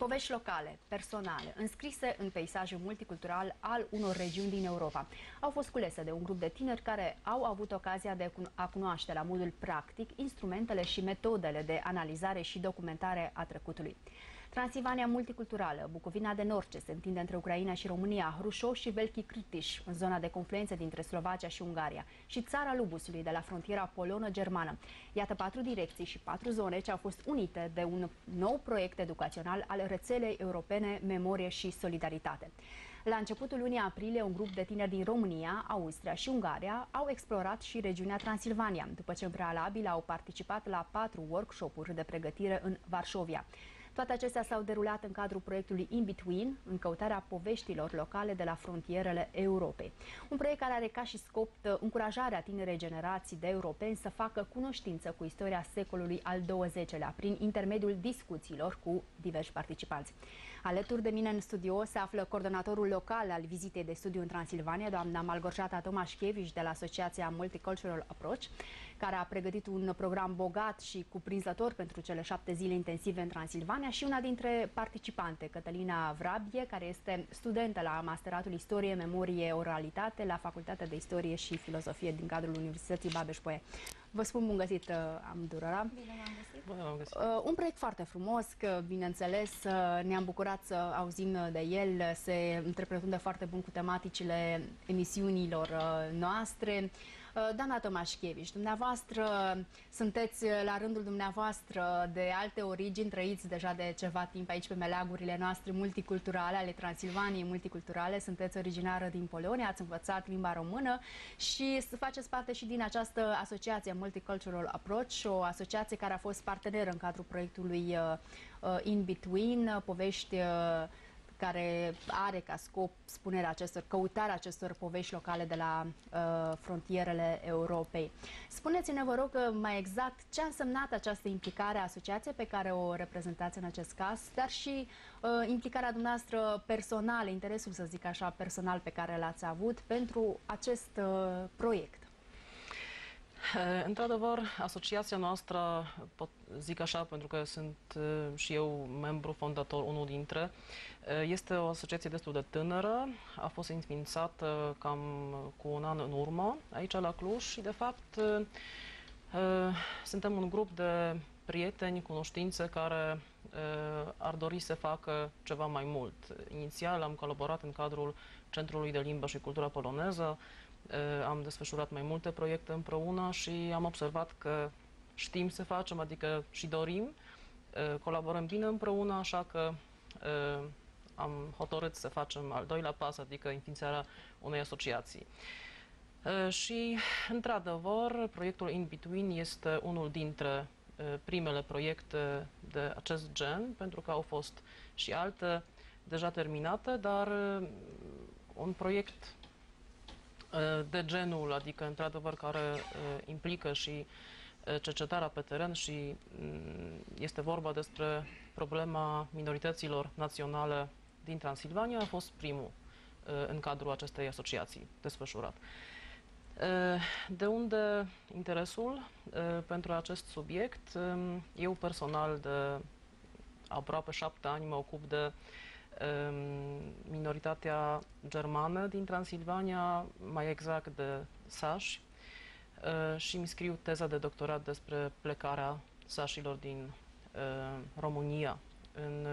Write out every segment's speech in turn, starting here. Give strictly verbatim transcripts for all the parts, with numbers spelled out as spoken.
Povești locale, personale, înscrise în peisajul multicultural al unor regiuni din Europa, au fost culese de un grup de tineri care au avut ocazia de a cunoaște la modul practic instrumentele și metodele de analizare și documentare a trecutului. Transilvania multiculturală, Bucovina de Nord, ce se întinde între Ucraina și România, Hrușov și Veliki Krtiș, în zona de confluență dintre Slovacia și Ungaria, și țara Lubusului, de la frontiera polonă-germană. Iată patru direcții și patru zone ce au fost unite de un nou proiect educațional al rețelei europene Memorie și Solidaritate. La începutul lunii aprilie, un grup de tineri din România, Austria și Ungaria au explorat și regiunea Transilvania, după ce în prealabil au participat la patru workshop-uri de pregătire în Varșovia. Toate acestea s-au derulat în cadrul proiectului In Between, în căutarea poveștilor locale de la frontierele Europei. Un proiect care are ca și scop încurajarea tinerei generații de europeni să facă cunoștință cu istoria secolului al douăzeci-lea, prin intermediul discuțiilor cu diversi participanți. Alături de mine în studio se află coordonatorul local al vizitei de studiu în Transilvania, doamna Malgorzata Tomașchevici, de la Asociația Multicultural Approach, care a pregătit un program bogat și cuprinzător pentru cele șapte zile intensive în Transilvania, și una dintre participante, Cătălina Vrabie, care este studentă la Masteratul Istorie, Memorie, Oralitate la Facultatea de Istorie și Filozofie din cadrul Universității Babeș-Bolyai. Vă spun bun găsit amândurora. Bine v-am găsit. Bine v-am găsit. Uh, un proiect foarte frumos, că, bineînțeles, ne-am bucurat să auzim de el, se întrepătrunde foarte bun cu tematicile emisiunilor uh, noastre. Uh, doamna Tomașchevici, dumneavoastră sunteți la rândul dumneavoastră de alte origini, trăiți deja de ceva timp aici pe meleagurile noastre multiculturale, ale Transilvaniei multiculturale, sunteți originară din Polonia, ați învățat limba română și faceți parte și din această asociație Multicultural Approach, o asociație care a fost parteneră în cadrul proiectului uh, uh, In Between, uh, povești uh, care are ca scop spunerea acestor, căutarea acestor povești locale de la uh, frontierele Europei. Spuneți-ne, vă rog, mai exact ce a însemnat această implicare a asociației pe care o reprezentați în acest caz, dar și uh, implicarea dumneavoastră personală, interesul, să zic așa, personal pe care l-ați avut pentru acest uh, proiect. Într-adevăr, asociația noastră, pot zic așa pentru că sunt și eu membru fondator, unul dintre, este o asociație destul de tânără, a fost înființată cam cu un an în urmă aici la Cluj și de fapt suntem un grup de prieteni, cunoștințe care ar dori să facă ceva mai mult. Inițial am colaborat în cadrul Centrului de Limbă și Cultură Poloneză, am desfășurat mai multe proiecte împreună și am observat că știm să facem, adică și dorim, colaborăm bine împreună, așa că am hotărât să facem al doilea pas, adică înființarea unei asociații. Și, într-adevăr, proiectul In Between este unul dintre primele proiecte de acest gen, pentru că au fost și alte deja terminate, dar un proiect de genul, adică într-adevăr care implică și cercetarea pe teren și este vorba despre problema minorităților naționale din Transilvania, a fost primul în cadrul acestei asociații desfășurat. De unde interesul pentru acest subiect? Eu personal de aproape șapte ani mă ocup de minoritatea germană din Transilvania, mai exact de sași, și îmi scriu teza de doctorat despre plecarea sașilor din România în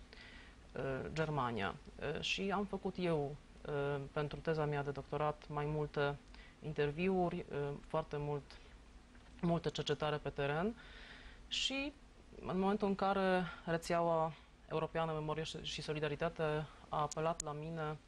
Germania. Și am făcut eu pentru teza mea de doctorat mai multe interviuri, foarte mult, multă cercetare pe teren și în momentul în care rețeaua Europeană Memorie și Solidaritate a apelat la mine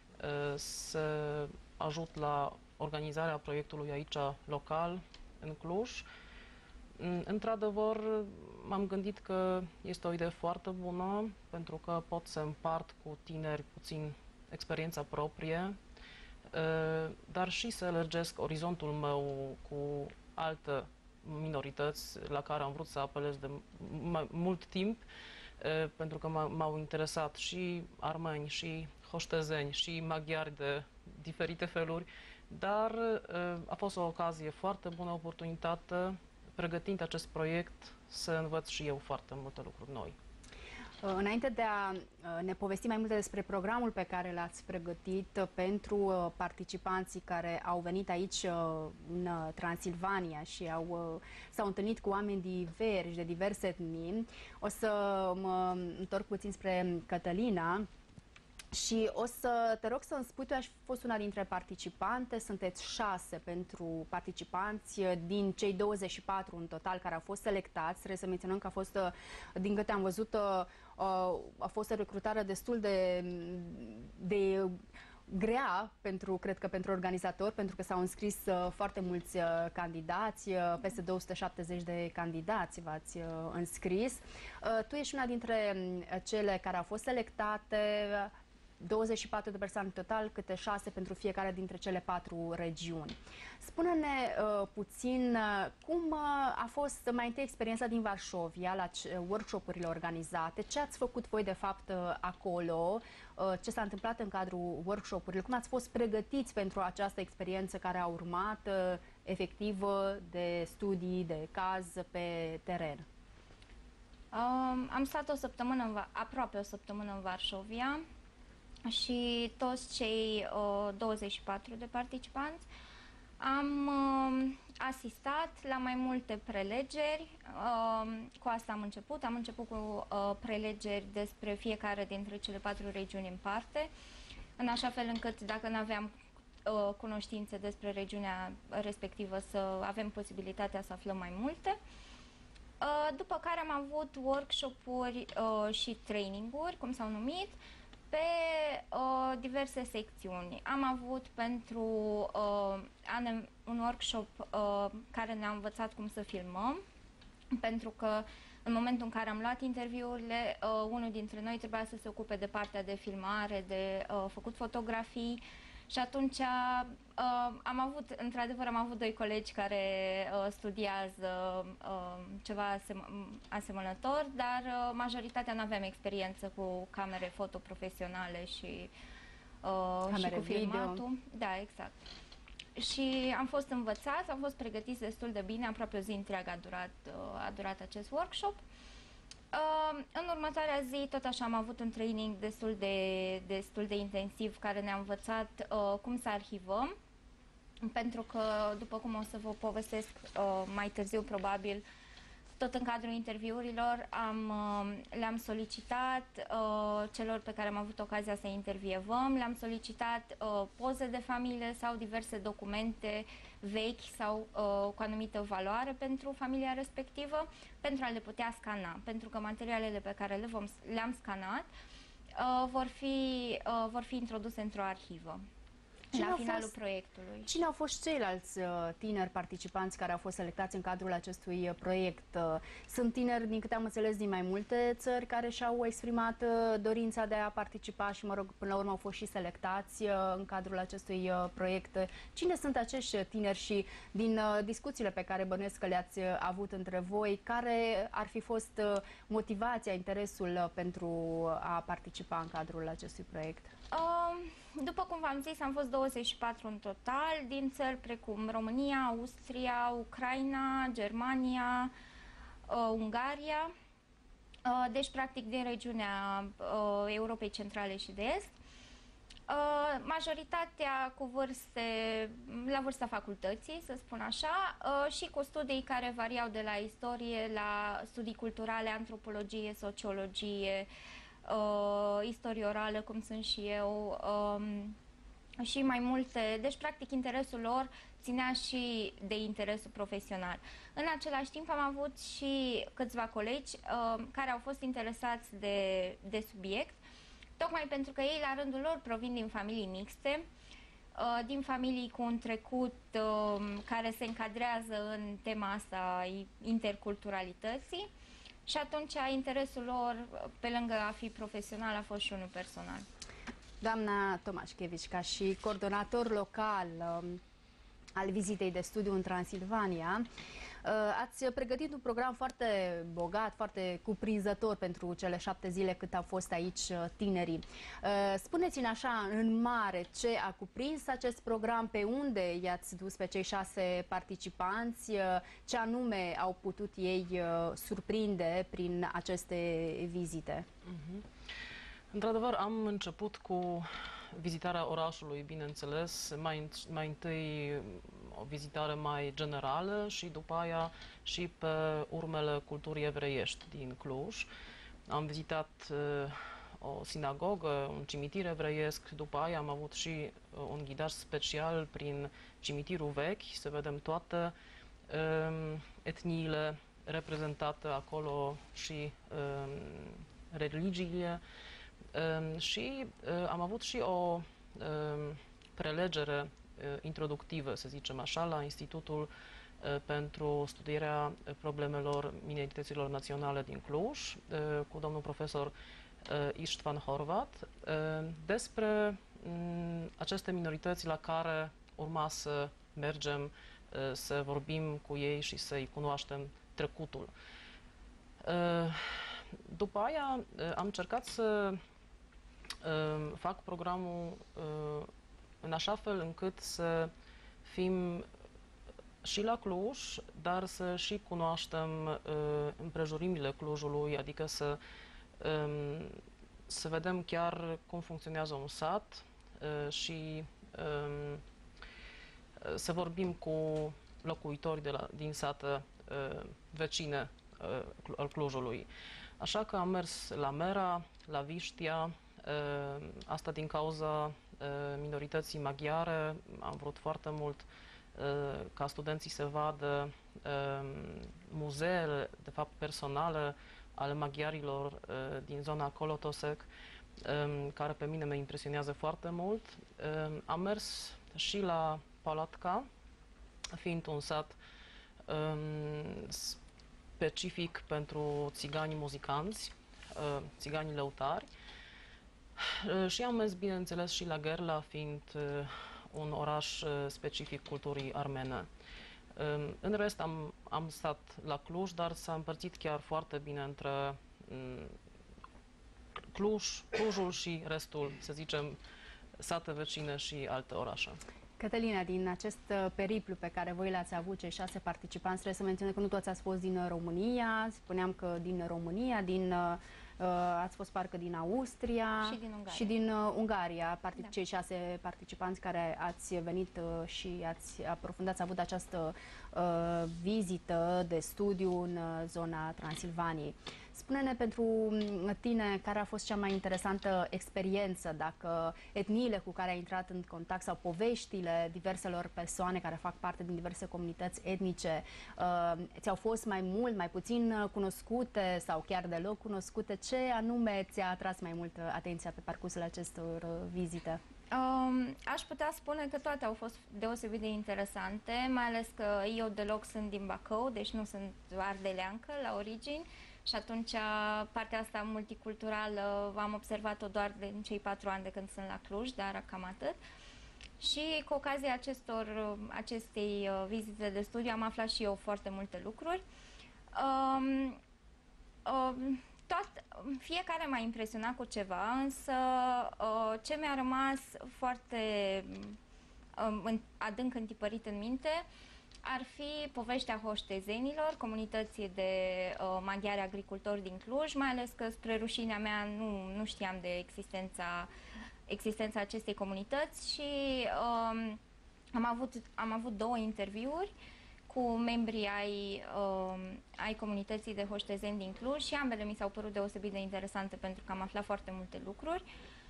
să ajut la organizarea proiectului aici local, în Cluj, într-adevăr m-am gândit că este o idee foarte bună pentru că pot să împart cu tineri puțin experiența proprie, dar și să lărgesc orizontul meu cu alte minorități la care am vrut să apelez de mult timp, pentru că m-au interesat și armeni, și hoștezeni, și maghiari de diferite feluri, dar a fost o ocazie foarte bună, oportunitate, pregătind acest proiect, să învăț și eu foarte multe lucruri noi. Înainte de a ne povesti mai multe despre programul pe care l-ați pregătit pentru participanții care au venit aici în Transilvania și au, s-au întâlnit cu oameni diversi de diverse etnii, o să mă întorc puțin spre Cătălina. Și o să te rog să-mi spui, tu ai fost una dintre participante, sunteți șase pentru participanți din cei douăzeci și patru în total care au fost selectați. Trebuie să menționăm că a fost, din câte am văzut, a fost o recrutare destul de, de grea, pentru, cred că pentru organizatori, pentru că s-au înscris foarte mulți candidați, peste două sute șaptezeci de candidați v-ați înscris. Tu ești una dintre cele care au fost selectate, douăzeci și patru de persoane în total, câte șase pentru fiecare dintre cele patru regiuni. Spune-ne uh, puțin uh, cum uh, a fost mai întâi experiența din Varșovia la workshop-urile organizate, ce ați făcut voi de fapt uh, acolo, uh, ce s-a întâmplat în cadrul workshop-urilor, cum ați fost pregătiți pentru această experiență care a urmat, uh, efectivă, de studii, de caz pe teren. Um, am stat o săptămână, în, aproape o săptămână în Varșovia, și toți cei uh, douăzeci și patru de participanți am uh, asistat la mai multe prelegeri. Uh, cu asta am început. Am început cu uh, prelegeri despre fiecare dintre cele patru regiuni în parte, în așa fel încât dacă nu aveam uh, cunoștințe despre regiunea respectivă să avem posibilitatea să aflăm mai multe. Uh, după care am avut workshop-uri uh, și training-uri, cum s-au numit, pe uh, diverse secțiuni. Am avut pentru uh, un workshop uh, care ne-a învățat cum să filmăm, pentru că în momentul în care am luat interviurile, uh, unul dintre noi trebuia să se ocupe de partea de filmare, de uh, făcut fotografii. Și atunci uh, am avut, într-adevăr, am avut doi colegi care uh, studiază uh, ceva asem asemănător, dar uh, majoritatea nu aveam experiență cu camere fotoprofesionale și, uh, și cu filmatul. Video. Da, exact. Și am fost învățați, am fost pregătiți destul de bine, aproape o zi întreagă a durat, uh, a durat acest workshop. Uh, în următoarea zi, tot așa, am avut un training destul de, destul de intensiv care ne-a învățat uh, cum să arhivăm, pentru că, după cum o să vă povestesc uh, mai târziu, probabil, tot în cadrul interviurilor, am, uh, le-am solicitat uh, celor pe care am avut ocazia să intervievăm, le-am solicitat uh, poze de familie sau diverse documente vechi sau uh, cu anumită valoare pentru familia respectivă, pentru a le putea scana, pentru că materialele pe care le vom, le-am scanat uh, vor, fi, uh, vor fi introduse într-o arhivă. Cine la finalul fost, proiectului. Cine au fost ceilalți uh, tineri participanți care au fost selectați în cadrul acestui uh, proiect? Uh, sunt tineri, din câte am înțeles, din mai multe țări care și-au exprimat uh, dorința de a participa și, mă rog, până la urmă au fost și selectați uh, în cadrul acestui uh, proiect. Cine sunt acești tineri și din uh, discuțiile pe care bănuiesc că le-ați uh, avut între voi, care ar fi fost uh, motivația, interesul uh, pentru a participa în cadrul acestui proiect? Uh, după cum v-am zis, am fost douăzeci și patru în total, din țări precum România, Austria, Ucraina, Germania, uh, Ungaria, uh, deci practic din regiunea uh, Europei Centrale și de Est. Uh, majoritatea cu vârste, la vârsta facultății, să spun așa, uh, și cu studii care variau de la istorie la studii culturale, antropologie, sociologie, Uh, istorie orală, cum sunt și eu, um, și mai multe. Deci, practic, interesul lor ținea și de interesul profesional. În același timp, am avut și câțiva colegi uh, care au fost interesați de, de subiect, tocmai pentru că ei, la rândul lor, provin din familii mixte, uh, din familii cu un trecut uh, care se încadrează în tema asta interculturalității. Și atunci interesul lor, pe lângă a fi profesional, a fost și unul personal. Doamna Tomașchevici, ca și coordonator local um, al vizitei de studiu în Transilvania, Ați pregătit un program foarte bogat, foarte cuprinzător pentru cele șapte zile cât au fost aici tinerii. Spuneți-ne așa, în mare, ce a cuprins acest program, pe unde i-ați dus pe cei șase participanți, ce anume au putut ei surprinde prin aceste vizite? Uh-huh. Într-adevăr, am început cu vizitarea orașului, bineînțeles, mai, mai întâi o vizitare mai generală și după aia și pe urmele culturii evreiești din Cluj. Am vizitat uh, o sinagogă, un cimitir evreiesc, după aia am avut și uh, un ghidaj special prin cimitirul vechi, să vedem toate uh, etniile reprezentate acolo și uh, religiile. Uh, și uh, am avut și o uh, prelegere uh, introductivă, să zicem așa, la Institutul uh, pentru studierea problemelor minorităților naționale din Cluj, uh, cu domnul profesor uh, Istvan Horvat, uh, despre um, aceste minorități la care urma să mergem, uh, să vorbim cu ei și să-i cunoaștem trecutul. Uh, după aia uh, am încercat să fac programul în așa fel încât să fim și la Cluj, dar să și cunoaștem împrejurimile Clujului, adică să, să vedem chiar cum funcționează un sat și să vorbim cu locuitori de la, din sate vecine al Clujului. Așa că am mers la Mera, la Viștia, asta din cauza minorității maghiare. Am vrut foarte mult ca studenții să vadă muzeele, de fapt personale, ale maghiarilor din zona Kolotosek, care pe mine mă impresionează foarte mult. Am mers și la Palatka, fiind un sat specific pentru țiganii muzicanți, țiganii lăutari. Și am mers, bineînțeles, și la Gerla, fiind un oraș specific culturii armene. În rest, am, am stat la Cluj, dar s-a împărțit chiar foarte bine între Cluj, Clujul și restul, să zicem, sate vecine și alte orașe. Cătălina, din acest periplu pe care voi l-ați avut, cei șase participanți, trebuie să menționez că nu toți ați fost din România, spuneam că din România, din, uh, ați fost parcă din Austria și din Ungaria, și din, uh, Ungaria partic- da. Cei șase participanți care ați venit uh, și ați aprofundat, ați avut această uh, vizită de studiu în uh, zona Transilvaniei. Spune-ne pentru tine care a fost cea mai interesantă experiență, dacă etniile cu care ai intrat în contact sau poveștile diverselor persoane care fac parte din diverse comunități etnice uh, ți-au fost mai mult, mai puțin cunoscute sau chiar deloc cunoscute. Ce anume ți-a atras mai mult atenția pe parcursul acestor uh, vizite? Um, aș putea spune că toate au fost deosebit de interesante, mai ales că eu deloc sunt din Bacău, deci nu sunt ardeleancă la origini. Și atunci partea asta multiculturală am observat-o doar în cei patru ani de când sunt la Cluj, dar cam atât. Și cu ocazia acestor, acestei vizite de studiu am aflat și eu foarte multe lucruri. Um, um, tot, fiecare m-a impresionat cu ceva, însă uh, ce mi-a rămas foarte um, adânc întipărit în minte ar fi povestea hoștezenilor, comunității de uh, maghiari agricultori din Cluj, mai ales că spre rușinea mea nu, nu știam de existența, existența acestei comunități și um, am, avut, am avut două interviuri cu membrii ai, um, ai comunității de hoștezeni din Cluj și ambele mi s-au părut deosebit de interesante pentru că am aflat foarte multe lucruri.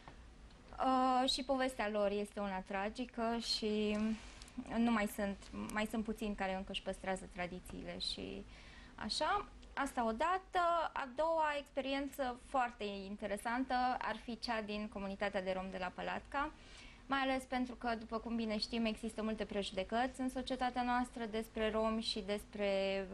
Uh, și povestea lor este una tragică și nu mai sunt, mai sunt puțini care încă își păstrează tradițiile și așa. Asta odată. A doua experiență foarte interesantă ar fi cea din comunitatea de rom de la Palatka, mai ales pentru că, după cum bine știm, există multe prejudecăți în societatea noastră despre romi și despre,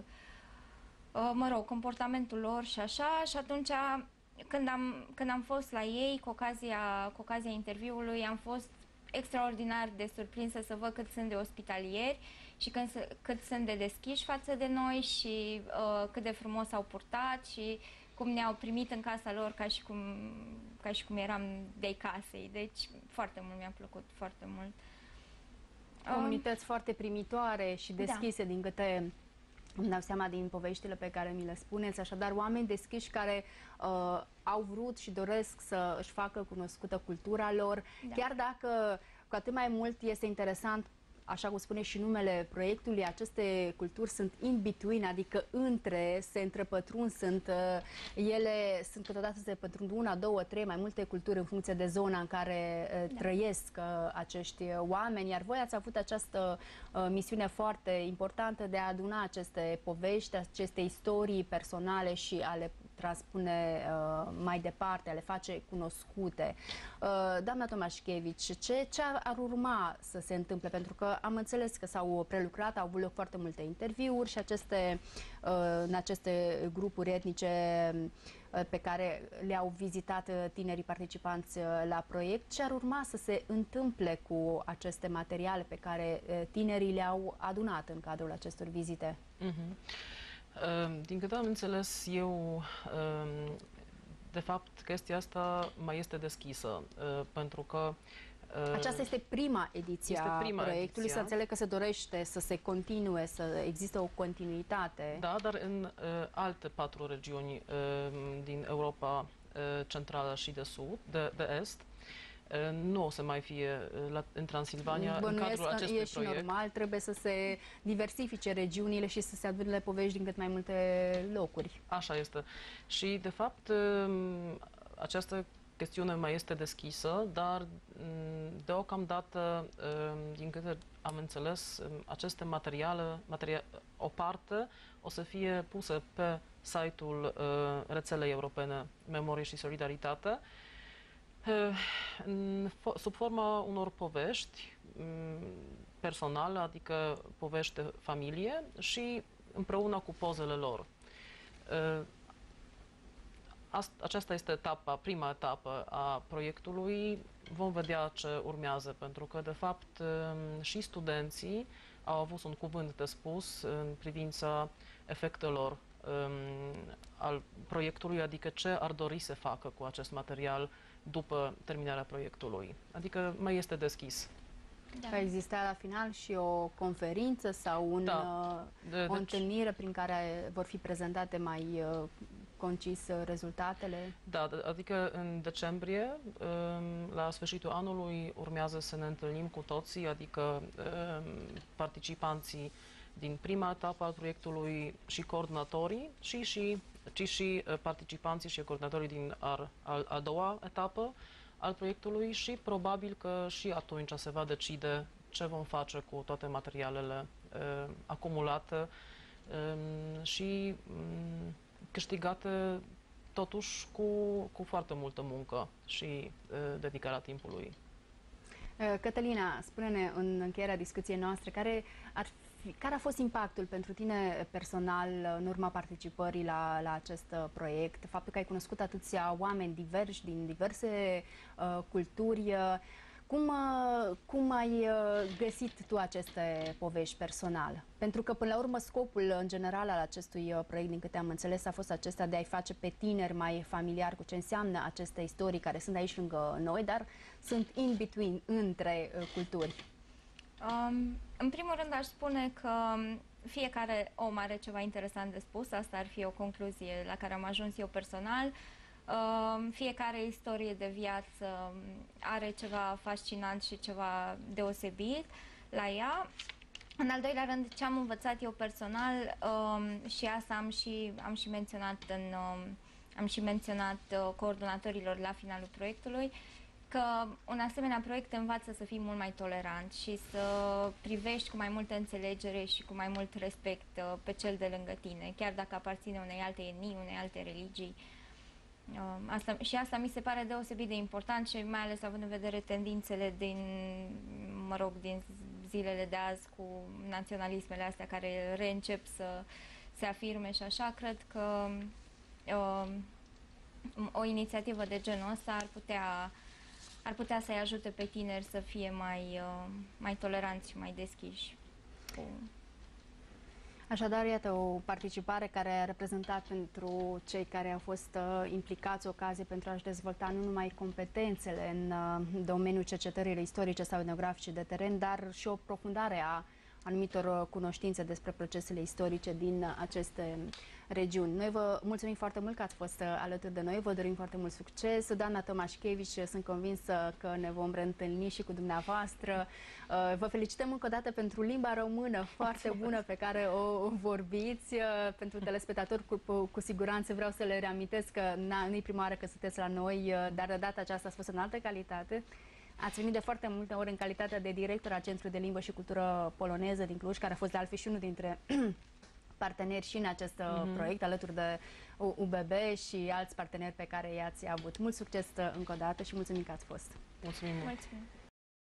mă rog, comportamentul lor și așa. Și atunci, când am, când am fost la ei, cu ocazia, cu ocazia interviului, am fost extraordinar de surprinsă să văd cât sunt de ospitalieri. și când, cât sunt de deschiși față de noi și uh, cât de frumos au purtat și cum ne-au primit în casa lor ca și cum, ca și cum eram de casei. Deci foarte mult mi-a plăcut, foarte mult. Comunități um, foarte primitoare și deschise, da. Din câte îmi dau seama din poveștile pe care mi le spuneți, așadar oameni deschiși care uh, au vrut și doresc să își facă cunoscută cultura lor, da. Chiar dacă cu atât mai mult este interesant, așa cum spune și numele proiectului, aceste culturi sunt in between, adică între, se întrepătrund, sunt, ele sunt câteodată se pătrund una, două, trei, mai multe culturi în funcție de zona în care da. Trăiesc acești oameni, iar voi ați avut această uh, misiune foarte importantă de a aduna aceste povești, aceste istorii personale și a le transpune uh, mai departe, a le face cunoscute. Uh, doamna Tomașchevici, ce, ce ar urma să se întâmple? Pentru că am înțeles că s-au prelucrat, au avut loc foarte multe interviuri și aceste, uh, în aceste grupuri etnice uh, pe care le-au vizitat tinerii participanți uh, la proiect. Ce ar urma să se întâmple cu aceste materiale pe care uh, tinerii le-au adunat în cadrul acestor vizite? Uh-huh. Din câte am înțeles eu, de fapt, chestia asta mai este deschisă, pentru că... Aceasta este prima ediție este prima a proiectului, ediția. Să înțeleg că se dorește să se continue, să există o continuitate. Da, dar în uh, alte patru regiuni uh, din Europa uh, Centrală și de Sud, de, de Est, nu o să mai fie la, în Transilvania, în cadrul acestui e și proiect. normal, trebuie să se diversifice regiunile și să se adune povești din cât mai multe locuri. Așa este. Și, de fapt, această chestiune mai este deschisă, dar deocamdată, din câte am înțeles, aceste materiale, materia, o parte o să fie pusă pe site-ul rețelei europene Memorie și Solidaritate, sub forma unor povești personale, adică povești de familie și împreună cu pozele lor. Aceasta este etapa, prima etapă a proiectului. Vom vedea ce urmează, pentru că, de fapt, și studenții au avut un cuvânt de spus în privința efectelor al proiectului, adică ce ar dori să facă cu acest material după terminarea proiectului. Adică mai este deschis. Da. Va exista la final și o conferință sau un, da. de, o deci, întâlnire prin care vor fi prezentate mai uh, concis rezultatele? Da, adică în decembrie, la sfârșitul anului, urmează să ne întâlnim cu toții, adică participanții din prima etapă al proiectului și coordonatorii, și, și, ci și participanții și coordonatorii din a, a, a doua etapă al proiectului și probabil că și atunci se va decide ce vom face cu toate materialele uh, acumulate uh, și um, câștigate totuși cu, cu foarte multă muncă și uh, dedicarea timpului. Cătălina, spune-ne în încheierea discuției noastre care ar fi, care a fost impactul pentru tine personal în urma participării la, la acest proiect, faptul că ai cunoscut atâția oameni diversi din diverse uh, culturi. Cum, uh, cum ai uh, găsit tu aceste povești personal? Pentru că, până la urmă, scopul în general al acestui uh, proiect, din câte am înțeles, a fost acesta de a-i face pe tineri mai familiari cu ce înseamnă aceste istorii care sunt aici lângă noi, dar sunt in between, între uh, culturi. Um, în primul rând, aș spune că fiecare om are ceva interesant de spus. Asta ar fi o concluzie la care am ajuns eu personal. Fiecare istorie de viață are ceva fascinant și ceva deosebit la ea. În al doilea rând, ce am învățat eu personal, și asta am și, am și menționat, în, am și menționat coordonatorilor la finalul proiectului, că un asemenea proiect te învață să fii mult mai tolerant și să privești cu mai multă înțelegere și cu mai mult respect pe cel de lângă tine, chiar dacă aparține unei alte etnii, unei alte religii. Asta, și asta mi se pare deosebit de important și mai ales având în vedere tendințele din, mă rog, din zilele de azi cu naționalismele astea care reîncep să se afirme și așa, cred că uh, o inițiativă de genul ăsta ar putea, ar putea să-i ajute pe tineri să fie mai, uh, mai toleranți și mai deschiși. cu... Așadar, iată, o participare care a reprezentat pentru cei care au fost uh, implicați ocazie pentru a-și dezvolta nu numai competențele în uh, domeniul cercetării istorice sau etnografice de teren, dar și o profundare a anumitor cunoștințe despre procesele istorice din aceste regiuni. Noi vă mulțumim foarte mult că ați fost alături de noi, vă dorim foarte mult succes. Doamna Tomașchevici, sunt convinsă că ne vom reîntâlni și cu dumneavoastră. Vă felicităm încă o dată pentru limba română foarte bună pe care o vorbiți. Pentru telespectatori, cu, cu siguranță vreau să le reamintesc că nu-i prima oară că sunteți la noi, dar de data aceasta a fost în altă calitate. Ați venit de foarte multe ori în calitate de director al Centrului de Limbă și Cultură Poloneză din Cluj, care a fost de altfel și unul dintre parteneri și în acest mm-hmm. proiect, alături de U B B și alți parteneri pe care i-ați avut. Mult succes încă o dată și mulțumim că ați fost. Mulțumim. Mulțumim.